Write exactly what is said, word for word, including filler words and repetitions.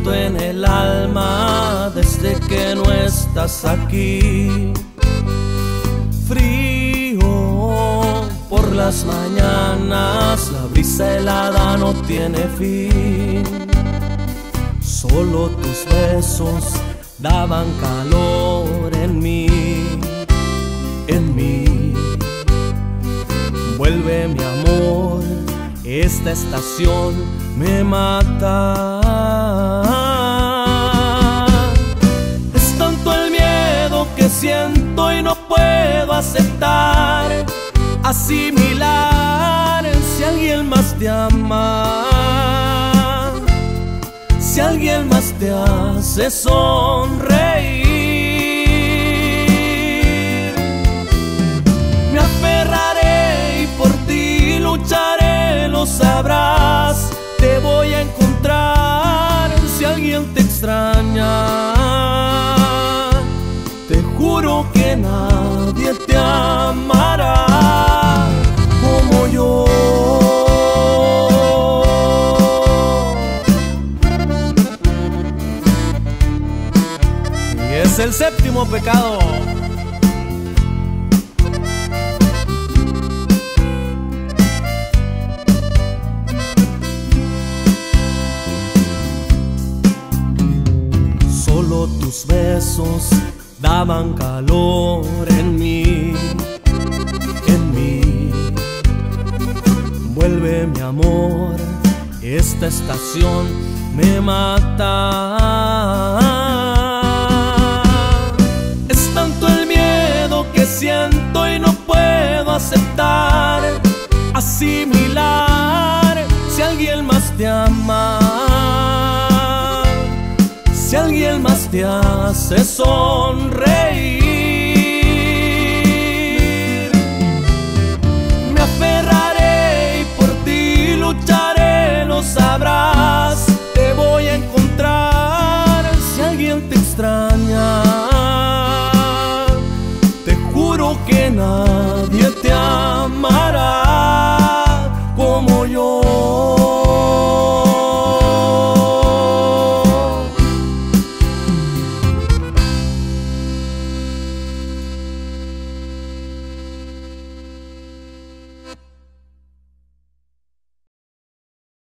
siento en el alma desde que no estás aquí. Frío por las mañanas, la brisa helada no tiene fin. Solo tus besos daban calor en mí, en mí. Vuelve mi amor, esta estación me mata. Es tanto el miedo que siento y no puedo aceptar, asimilar si alguien más te ama, si alguien más te hace sonreír. Me aferraré y por ti lucharé, lo sabrás. Te voy a encontrar si alguien te extraña. Te juro que nadie te amará como yo. Y es el séptimo pecado. Solo tus besos daban calor en mí, en mí. Vuelve mi amor, esta estación me mata. Es tanto el miedo que siento y no puedo aceptar, asimilar si alguien más te ama, si alguien más te hace sonreír. Me aferraré y por ti lucharé, lo sabrás. Te voy a encontrar si alguien te extraña. Te juro que nadie te amará como yo.